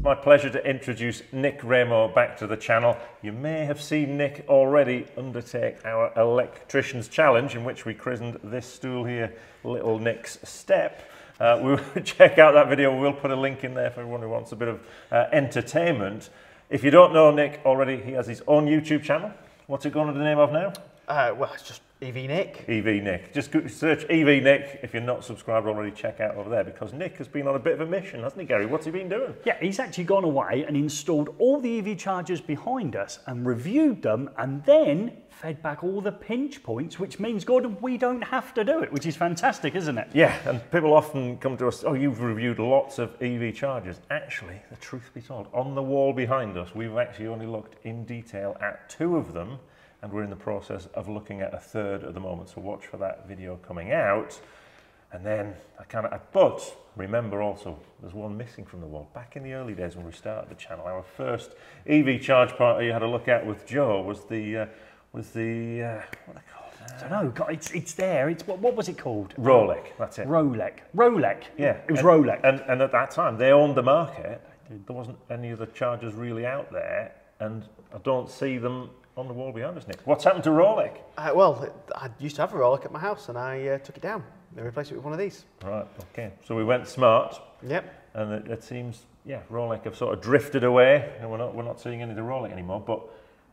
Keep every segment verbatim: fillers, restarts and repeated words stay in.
my pleasure to introduce Nick Raimo back to the channel. You may have seen Nick already undertake our Electricians Challenge, in which we christened this stool here Little Nick's Step. Uh, we will check out that video. We'll put a link in there for everyone who wants a bit of uh, entertainment. If you don't know Nick already, he has his own YouTube channel. What's it going under the name of now? Uh, well, it's just E V Nick. E V Nick. Just go search E V Nick. If you're not subscribed already, check out over there, because Nick has been on a bit of a mission, hasn't he, Gary? What's he been doing? Yeah, he's actually gone away and installed all the E V chargers behind us and reviewed them, and then fed back all the pinch points, which means, Gordon, we don't have to do it, which is fantastic, isn't it? Yeah, and people often come to us, oh, you've reviewed lots of E V chargers. Actually, the truth be told, on the wall behind us, we've actually only looked in detail at two of them, and we're in the process of looking at a third at the moment. So watch for that video coming out. And then I kind of, but remember also, there's one missing from the wall. Back in the early days when we started the channel, our first E V charge party you had a look at with Joe was the, uh, was the, uh, what are they called? Uh, I don't know, God, it's, it's there. It's, what, what was it called? Rolec, that's it. Rolec. Rolec. Yeah. It was and, Rolec. And, and at that time, they owned the market. There wasn't any other chargers really out there, and I don't see them on the wall behind us, Nick. What's happened to Rolec? Uh, well, I used to have a Rolec at my house, and I uh, took it down. They replaced it with one of these. Right, okay. So we went smart. Yep. And it, it seems, yeah, Rolec have sort of drifted away, and we're not, we're not seeing any of the Rolec anymore, but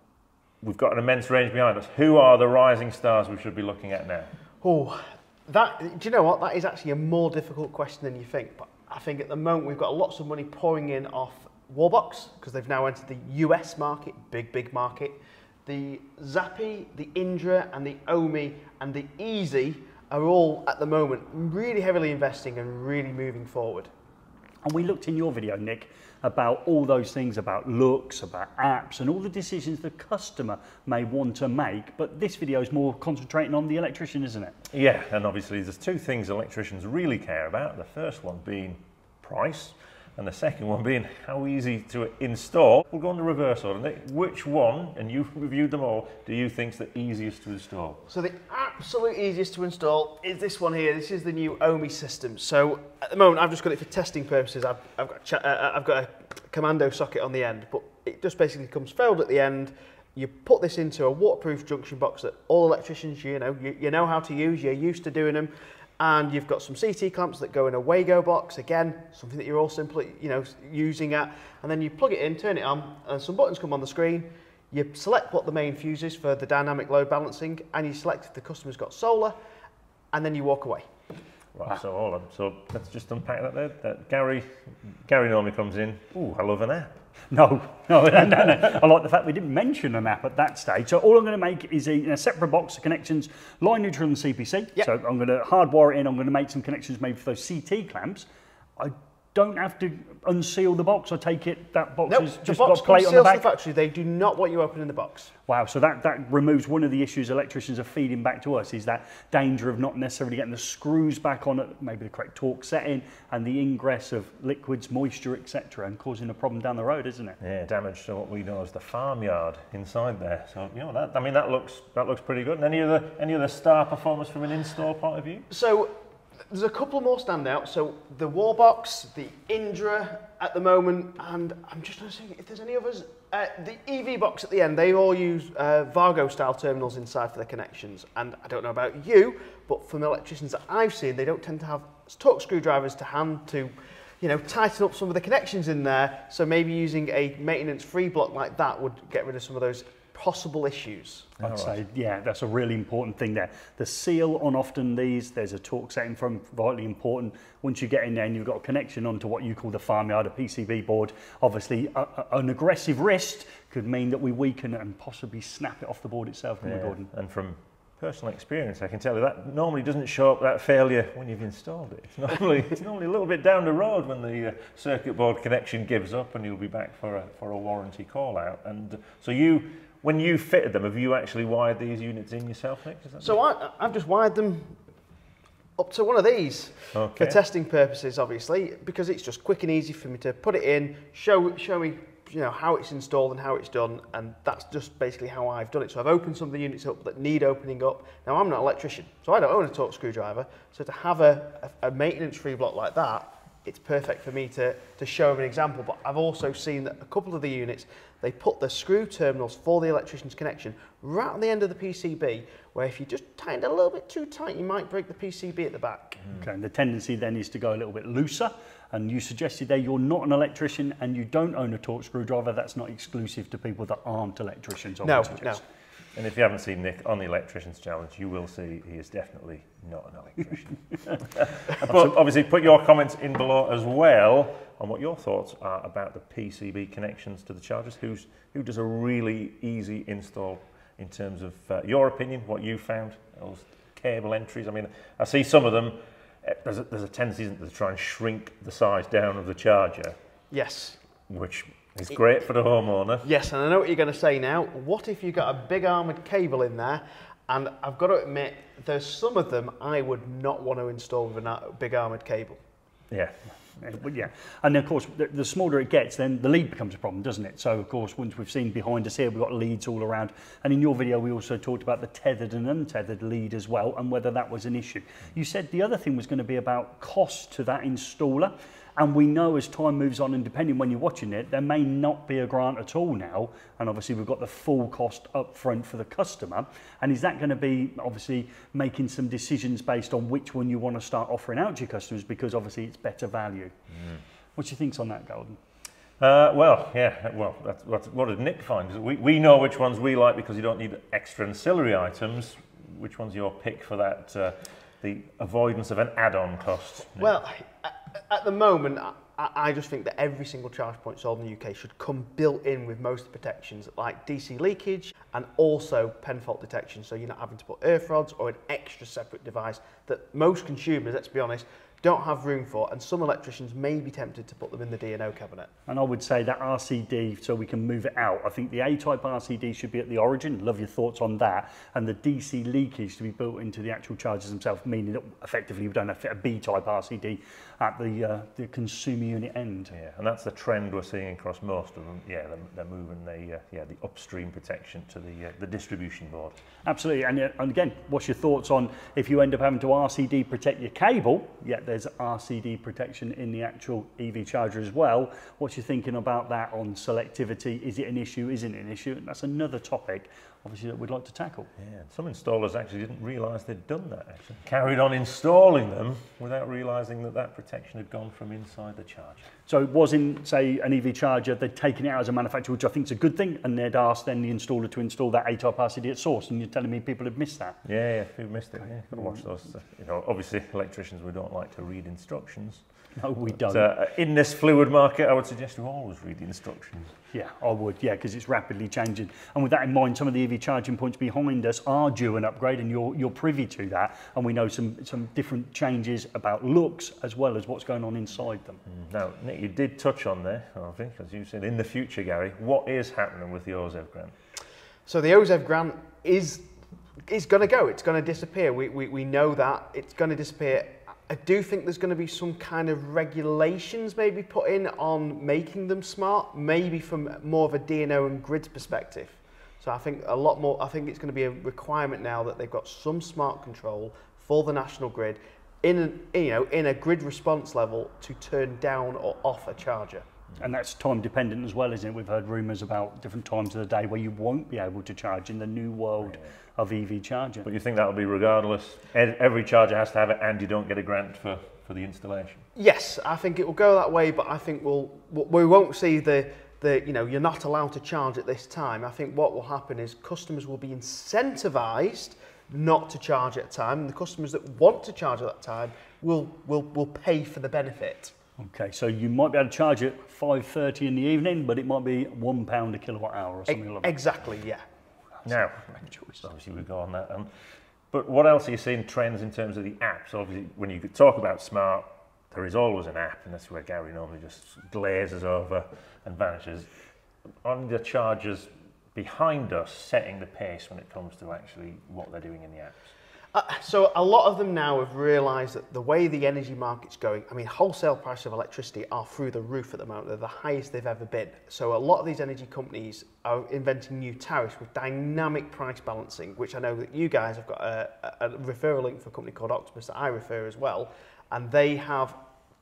we've got an immense range behind us. Who are the rising stars we should be looking at now? Oh, that, do you know what? That is actually a more difficult question than you think, but I think at the moment we've got lots of money pouring in off Wallbox, because they've now entered the U S market, big, big market. The Zappi, the Indra, and the Ohme, and the Easee are all, at the moment, really heavily investing and really moving forward. And we looked in your video, Nick, about all those things, about looks, about apps, and all the decisions the customer may want to make. But this video is more concentrating on the electrician, isn't it? Yeah, and obviously there's two things electricians really care about. The first one being price, and the second one being how easy to install. We'll go on the reverse order. Nick, which one, and you've reviewed them all, do you think's the easiest to install? So the absolute easiest to install is this one here. This is the new Ohme system. So at the moment, I've just got it for testing purposes. I've, I've, got, uh, I've got a commando socket on the end, but it just basically comes failed at the end. You put this into a waterproof junction box that all electricians, you know, you, you know how to use, you're used to doing them. And you've got some C T clamps that go in a Wago box, again, something that you're all simply, you know, using at, and then you plug it in, turn it on, and some buttons come on the screen. You select what the main fuse is for the dynamic load balancing, and you select if the customer's got solar, and then you walk away. Right, wow. so hold on. So let's just unpack that there. That Gary, Gary normally comes in, ooh, I love an app. No, no, no, no, no. I like the fact we didn't mention an app at that stage. So all I'm going to make is a, in a separate box of connections, line neutral and C P C. Yep. So I'm going to hardwire it in. I'm going to make some connections maybe for those C T clamps. I don't have to unseal the box. I take it that box nope, has the just box got a plate on the seals back. The factory. They do not want you opening the box. Wow, so that, that removes one of the issues electricians are feeding back to us, is that danger of not necessarily getting the screws back on at maybe the correct torque setting, and the ingress of liquids, moisture, et cetera, and causing a problem down the road, isn't it? Yeah, damage to what we know as the farmyard inside there. So you know that. I mean, that looks that looks pretty good. And any other any other star performance from an install point of view? So there's a couple more standouts. So the Wallbox, the Indra at the moment, and I'm just trying to see if there's any others. Uh, the E V box at the end, they all use uh, Vargo style terminals inside for their connections. And I don't know about you, but from the electricians that I've seen, they don't tend to have torque screwdrivers to hand to, you know, tighten up some of the connections in there. So maybe using a maintenance free block like that would get rid of some of those possible issues. I'd right. say, yeah, that's a really important thing there. The seal on often these, there's a torque setting from vitally important. Once you get in there and you've got a connection onto what you call the farmyard, a P C B board, obviously a, a, an aggressive wrist could mean that we weaken it and possibly snap it off the board itself, Yeah. Gordon. And from personal experience, I can tell you that normally doesn't show up, that failure, when you've installed it. It's normally, it's normally a little bit down the road when the uh, circuit board connection gives up, and you'll be back for a, for a warranty call out. And uh, so you, when you fitted them, have you actually wired these units in yourself, Nick? Is that So I, I've just wired them up to one of these okay. for testing purposes, obviously, because it's just quick and easy for me to put it in, show show me, you know, how it's installed and how it's done, and that's just basically how I've done it. So I've opened some of the units up that need opening up. Now I'm not an electrician, so I don't own a torque screwdriver. So to have a, a, a maintenance-free block like that it's perfect for me to, to show them an example. But I've also seen that a couple of the units, they put the screw terminals for the electrician's connection right at the end of the P C B, where if you just tighten it a little bit too tight, you might break the P C B at the back. Okay, and the tendency then is to go a little bit looser. And you suggested there you're not an electrician and you don't own a torque screwdriver. That's not exclusive to people that aren't electricians. I No, would suggest. no. And if you haven't seen Nick on the Electrician's Challenge, you will see he is definitely not an electrician. But obviously put your comments in below as well on what your thoughts are about the P C B connections to the chargers. Who's, who does a really easy install in terms of uh, your opinion, what you found, those cable entries? I mean, I see some of them, there's a, there's a tendency, isn't there, to try and shrink the size down of the charger. Yes. Which is great for the homeowner. Yes, and I know what you're going to say now. What if you got a big armoured cable in there? And I've got to admit, there's some of them I would not want to install with a big armoured cable. Yeah. But yeah, and then of course, the, the smaller it gets, then the lead becomes a problem, doesn't it? So of course, once we've seen behind us here, we've got leads all around. And in your video, we also talked about the tethered and untethered lead as well, and whether that was an issue. You said the other thing was going to be about cost to that installer. And we know as time moves on, and depending when you're watching it, there may not be a grant at all now. And obviously we've got the full cost up front for the customer. And is that going to be obviously making some decisions based on which one you want to start offering out to your customers, because obviously it's better value? Mm. What do you think's on that, Golden? Uh, well, yeah, well, that's, what, what did Nick find? We, we know which ones we like because you don't need extra ancillary items. Which one's your pick for that, uh, the avoidance of an add-on cost? Nick? Well, at the moment, I, I just think that every single charge point sold in the U K should come built in with most of the protections, like D C leakage and also pen fault detection, so you're not having to put earth rods or an extra separate device that most consumers, let's be honest, don't have room for, and some electricians may be tempted to put them in the D and O cabinet. And I would say that R C D, so we can move it out. I think the A-type R C D should be at the origin. Love your thoughts on that. And the D C leakage to be built into the actual chargers themselves, meaning that effectively we don't have to fit a B-type R C D at the, uh, the consumer unit end. Yeah, and that's the trend we're seeing across most of them. Yeah, they're, they're moving the, uh, yeah, the upstream protection to the, uh, the distribution board. Absolutely, and, uh, and again, what's your thoughts on if you end up having to R C D protect your cable, yet there's R C D protection in the actual E V charger as well? What's your thinking about that on selectivity? Is it an issue, isn't it an issue? And that's another topic, obviously, that we'd like to tackle. Yeah, some installers actually didn't realise they'd done that, actually. Carried on installing them without realising that that protection had gone from inside the charger. So it was in, say, an E V charger, they'd taken it out as a manufacturer, which I think is a good thing, and they'd asked then the installer to install that A-type R C D at source, and you're telling me people have missed that? Yeah, yeah, who missed it? Yeah, got to watch those. Uh, you know, obviously, electricians, we don't like to read instructions. No, we But, don't. uh, in this fluid market, I would suggest you always read the instructions. Yeah, I would, yeah, because it's rapidly changing. And with that in mind, some of the E V charging points behind us are due an upgrade, and you're, you're privy to that. And we know some, some different changes about looks as well as what's going on inside them. Mm. Now, Nick, you did touch on there, I think, as you said, in the future, Gary, what is happening with the O Z E V grant? So the O Z E V grant is, is going to go, it's going to disappear. We, we, we know that, it's going to disappear. I do think there's going to be some kind of regulations maybe put in on making them smart, maybe from more of a D and O and grids perspective. So I think a lot more, I think it's going to be a requirement now that they've got some smart control for the national grid in, a, you know, in a grid response level to turn down or off a charger. And that's time dependent as well, isn't it? We've heard rumours about different times of the day where you won't be able to charge in the new world yeah. of E V charging. But you think that'll be regardless? Every charger has to have it, and you don't get a grant for, for the installation? Yes, I think it will go that way, but I think we'll, we won't see the, the, you know, you're not allowed to charge at this time. I think what will happen is customers will be incentivised not to charge at a time, and the customers that want to charge at that time will, will, will pay for the benefit. Okay, so you might be able to charge it five thirty in the evening, but it might be one pound a kilowatt hour or something e like that. Exactly, yeah. Now, obviously we go on that. Um, but what else are you seeing trends in terms of the apps? Obviously, when you talk about smart, there is always an app, and that's where Gary normally just glazes over and vanishes. On the chargers behind us, setting the pace when it comes to actually what they're doing in the apps. Uh, so a lot of them now have realised that the way the energy market's going, I mean, wholesale prices of electricity are through the roof at the moment. They're the highest they've ever been. So a lot of these energy companies are inventing new tariffs with dynamic price balancing, which I know that you guys have got a, a referral link for a company called Octopus that I refer as well. And they have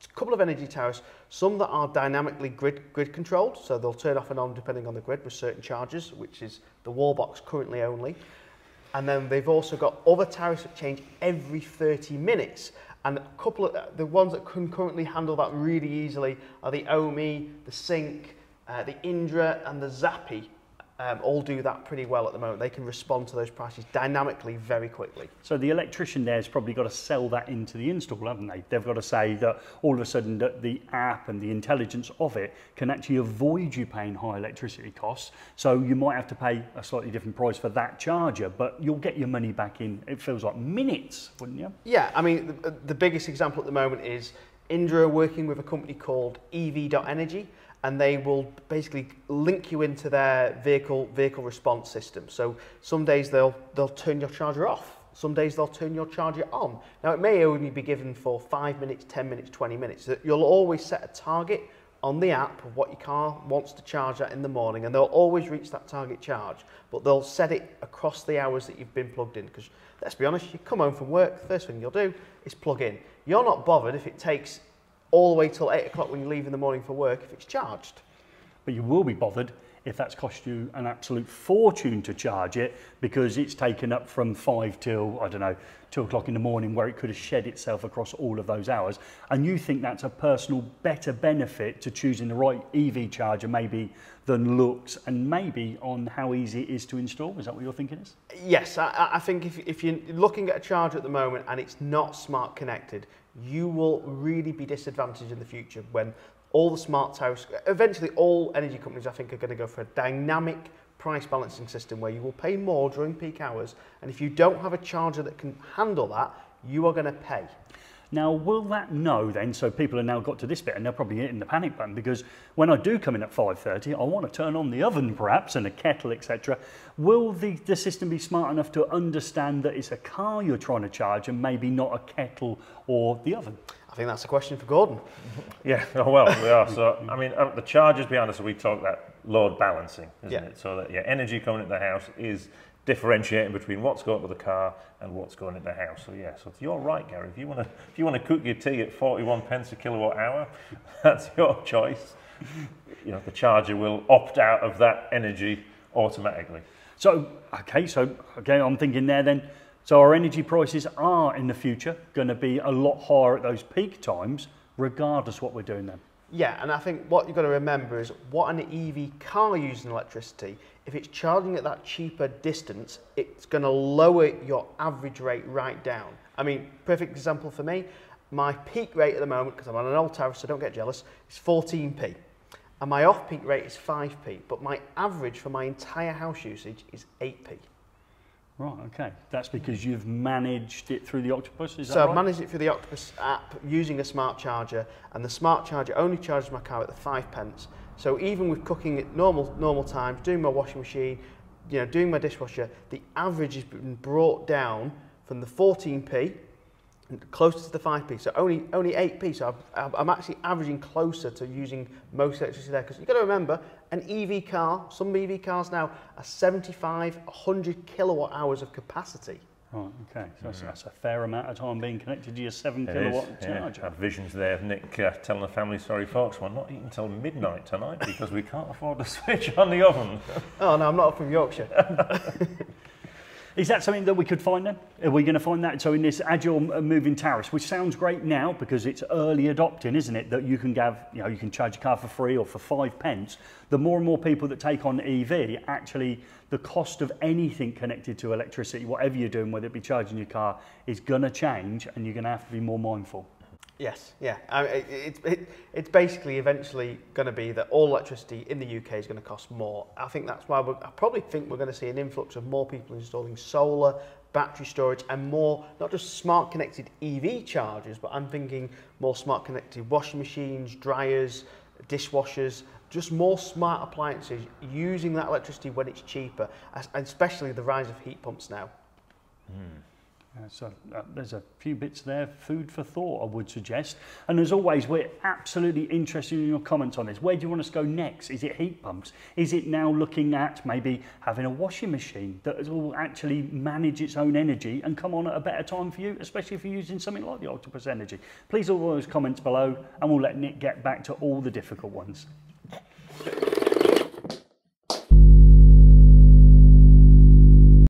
a couple of energy tariffs, some that are dynamically grid, grid controlled, so they'll turn off and on depending on the grid with certain charges, which is the Wallbox currently only. And then they've also got other tariffs that change every thirty minutes. And a couple of the ones that can currently handle that really easily are the Ohme, the SyncEV, uh, the Indra, and the Zappi. Um, all do that pretty well at the moment. They can respond to those prices dynamically very quickly. So the electrician there's probably got to sell that into the install, haven't they? They've got to say that all of a sudden that the app and the intelligence of it can actually avoid you paying high electricity costs. So you might have to pay a slightly different price for that charger, but you'll get your money back in, it feels like minutes, wouldn't you? Yeah, I mean, the, the biggest example at the moment is Indra working with a company called E V dot energy. And they will basically link you into their vehicle vehicle response system. So some days they'll they'll turn your charger off. Some days they'll turn your charger on. Now it may only be given for five minutes, ten minutes, twenty minutes. You'll always set a target on the app of what your car wants to charge at in the morning, and they'll always reach that target charge. But they'll set it across the hours that you've been plugged in. Because let's be honest, you come home from work, the first thing you'll do is plug in. You're not bothered if it takes all the way till eight o'clock when you leave in the morning for work if it's charged. But you will be bothered if that's cost you an absolute fortune to charge it because it's taken up from five till, I don't know, two o'clock in the morning where it could have shed itself across all of those hours. And you think that's a personal better benefit to choosing the right E V charger maybe than looks and maybe on how easy it is to install? Is that what you're thinking is? Yes, I, I think if, if you're looking at a charger at the moment and it's not smart connected, you will really be disadvantaged in the future when all the smart tariffs, eventually all energy companies I think are going to go for a dynamic price balancing system where you will pay more during peak hours, and if you don't have a charger that can handle that, you are going to pay. Now, will that know then, so people have now got to this bit and they're probably hitting the panic button because when I do come in at five thirty, I want to turn on the oven perhaps and a kettle, et cetera. Will the, the system be smart enough to understand that it's a car you're trying to charge and maybe not a kettle or the oven? I think that's a question for Gordon. Yeah, oh, well, we are. So, I mean, uh, the chargers behind us, we talk that load balancing, isn't yeah. it? So that, yeah, energy coming into the house is differentiating between what's going to the car and what's going into the house. So yeah, so you're right, Gary. If you want to, if you want to cook your tea at forty-one pence a kilowatt hour, that's your choice. You know, the charger will opt out of that energy automatically. So, okay, so okay, I'm thinking there then. So our energy prices are in the future going to be a lot higher at those peak times, regardless what we're doing then. Yeah, and I think what you've got to remember is what an E V car using electricity, if it's charging at that cheaper distance, it's going to lower your average rate right down. I mean, perfect example for me, my peak rate at the moment, because I'm on an old tariff, so don't get jealous, is fourteen p. And my off-peak rate is five p, but my average for my entire house usage is eight p. Right, okay. That's because you've managed it through the Octopus, is that so right? I've managed it through the Octopus app using a smart charger, and the smart charger only charges my car at the five pence. So even with cooking at normal normal times, doing my washing machine, you know, doing my dishwasher, the average has been brought down from the fourteen p and closer to the five p. So only only eight p. So I've, I'm actually averaging closer to using most electricity there. Because you've got to remember, an E V car, some E V cars now are seventy-five, one hundred kilowatt hours of capacity. Right, okay. So that's, that's a fair amount of time being connected to your seven It kilowatt is, yeah. charger. I had visions there of Nick uh, telling the family, sorry folks, we're not eating till midnight tonight because we can't afford to switch on the oven. Oh no, I'm not from Yorkshire. Is that something that we could find then? Are we going to find that? So in this agile moving tariffs, which sounds great now because it's early adopting, isn't it? That you can have, you know, you can charge your car for free or for five pence. The more and more people that take on E V, actually the cost of anything connected to electricity, whatever you're doing, whether it be charging your car, is going to change and you're going to have to be more mindful. Yes, yeah. I mean, it, it, it, it's basically eventually going to be that all electricity in the U K is going to cost more. I think that's why we're, I probably think we're going to see an influx of more people installing solar, battery storage, and more, not just smart connected E V chargers, but I'm thinking more smart connected washing machines, dryers, dishwashers, just more smart appliances using that electricity when it's cheaper, especially the rise of heat pumps now. Mm. Uh, so uh, there's a few bits there, food for thought, I would suggest. And as always, we're absolutely interested in your comments on this. Where do you want us to go next? Is it heat pumps? Is it now looking at maybe having a washing machine that will actually manage its own energy and come on at a better time for you, especially if you're using something like the Octopus Energy? Please all those comments below, and we'll let Nick get back to all the difficult ones.